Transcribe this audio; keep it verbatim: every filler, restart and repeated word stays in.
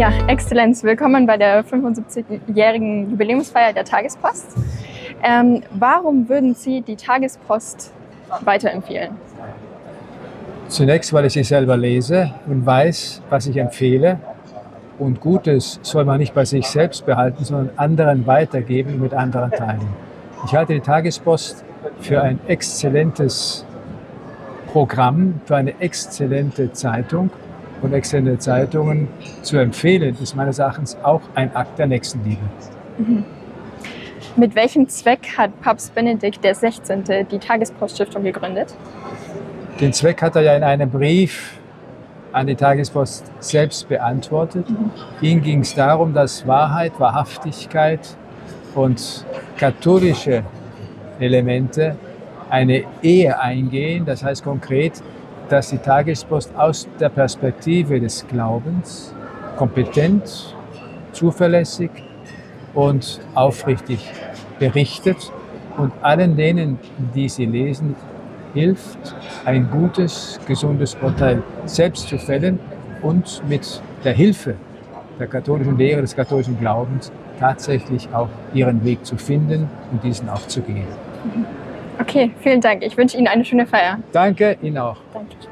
Ja, Exzellenz, willkommen bei der fünfundsiebzigjährigen Jubiläumsfeier der Tagespost. Ähm, warum würden Sie die Tagespost weiterempfehlen? Zunächst, weil ich sie selber lese und weiß, was ich empfehle. Und Gutes soll man nicht bei sich selbst behalten, sondern anderen weitergeben und mit anderen teilen. Ich halte die Tagespost für ein exzellentes Programm, für eine exzellente Zeitung. Und exzellente Zeitungen zu empfehlen, ist meines Erachtens auch ein Akt der Nächstenliebe. Mhm. Mit welchem Zweck hat Papst Benedikt der Sechzehnte die Tagespost-Stiftung gegründet? Den Zweck hat er ja in einem Brief an die Tagespost selbst beantwortet. Mhm. Ihm ging es darum, dass Wahrheit, Wahrhaftigkeit und katholische Elemente eine Ehe eingehen. Das heißt konkret, dass die Tagespost aus der Perspektive des Glaubens kompetent, zuverlässig und aufrichtig berichtet und allen denen, die sie lesen, hilft, ein gutes, gesundes Urteil selbst zu fällen und mit der Hilfe der katholischen Lehre, des katholischen Glaubens tatsächlich auch ihren Weg zu finden und diesen auch zu gehen. Okay, vielen Dank. Ich wünsche Ihnen eine schöne Feier. Danke, Ihnen auch. Danke.